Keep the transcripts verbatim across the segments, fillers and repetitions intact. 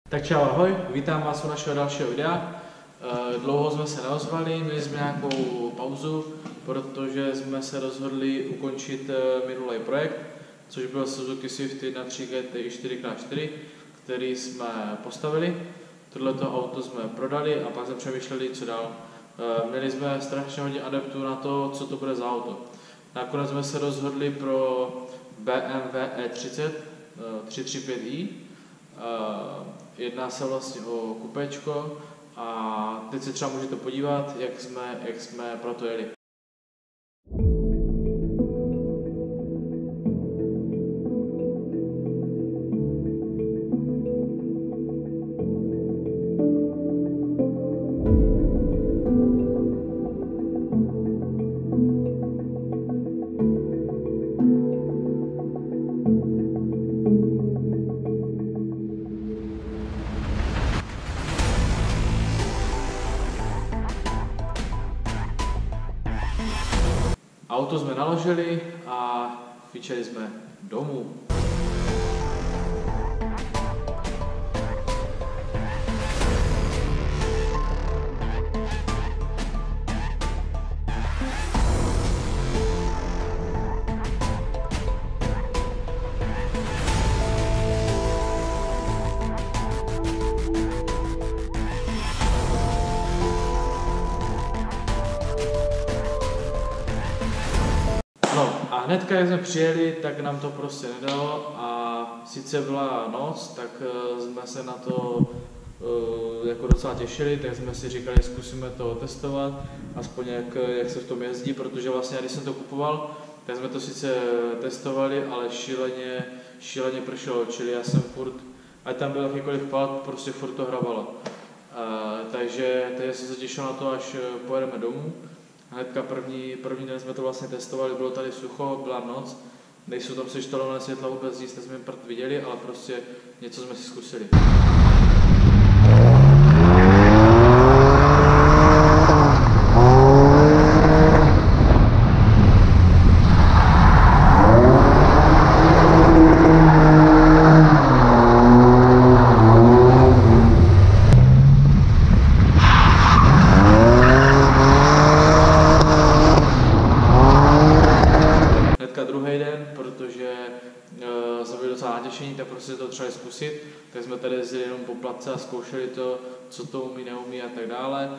Tak čau, ahoj, vítám vás u našeho dalšího videa. Dlouho jsme se neozvali, měli jsme nějakou pauzu, protože jsme se rozhodli ukončit minulý projekt, což byl Suzuki Swift jedna tečka tři G T I čtyři krát čtyři, který jsme postavili. Tohleto auto jsme prodali a pak jsme přemýšleli, co dál. Měli jsme strašně hodně adeptů na to, co to bude za auto. Nakonec jsme se rozhodli pro B M W E třicet tři tři pět i. Jedná se vlastně o kupečko a teď se třeba můžete podívat, jak jsme, jak jsme pro to jeli. Auto jsme naložili a vyčeli jsme domů. No a hnedka, jak jsme přijeli, tak nám to prostě nedalo a sice byla noc, tak jsme se na to jako docela těšili, tak jsme si říkali, zkusíme to testovat, aspoň jak, jak se v tom jezdí, protože vlastně, když jsem to kupoval, tak jsme to sice testovali, ale šíleně, šíleně pršelo, čili já jsem furt, ať tam byl jakýkoliv pad, prostě furt to hrabalo. Takže, takže jsem se těšil na to, až pojedeme domů. Hnedka první, první den jsme to vlastně testovali, bylo tady sucho, byla noc, nejsou tam seštalované světla vůbec nic, jsme prd viděli, ale prostě něco jsme si zkusili. Druhý den, protože uh, jsme byli docela natěšení, tak prostě to třeba zkusit, tak jsme tady jezdili jenom po place a zkoušeli to, co to umí, neumí a tak dále.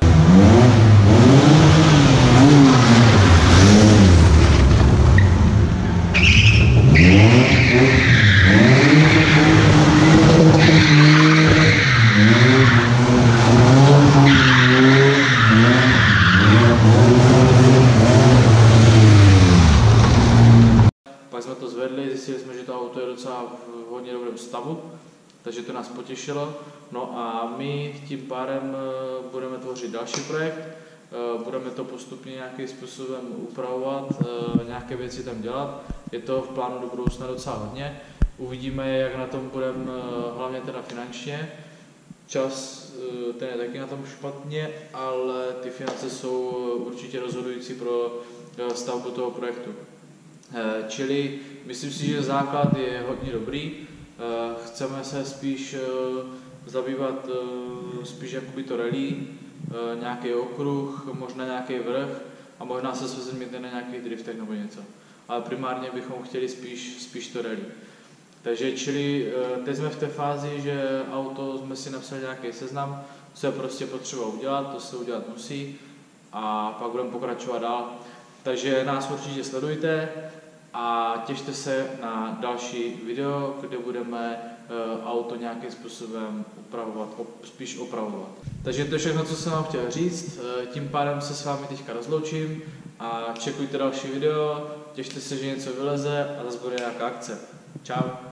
Pak jsme to zvedli, zjistili jsme, že to auto je docela v hodně dobrém stavu, takže to nás potěšilo. No a my tím pádem budeme tvořit další projekt, budeme to postupně nějakým způsobem upravovat, nějaké věci tam dělat. Je to v plánu do budoucna docela hodně. Uvidíme, jak na tom budeme, hlavně teda finančně. Čas, ten je taky na tom špatně, ale ty finance jsou určitě rozhodující pro stavbu toho projektu. Čili myslím si, že základ je hodně dobrý. Chceme se spíš zabývat spíš jakoby to rally, nějaký okruh, možná nějaký vrch a možná se svezmět na nějakých driftech nebo něco. Ale primárně bychom chtěli spíš, spíš to rally. Takže čili teď jsme v té fázi, že auto jsme si napsali nějaký seznam, co je prostě potřeba udělat, to se udělat musí a pak budeme pokračovat dál. Takže nás určitě sledujte a těšte se na další video, kde budeme uh, auto nějakým způsobem upravovat, op, spíš opravovat. Takže to je všechno, co jsem vám chtěl říct. Tím pádem se s vámi teďka rozloučím a čekujte další video, těšte se, že něco vyleze a zase bude nějaká akce. Čau.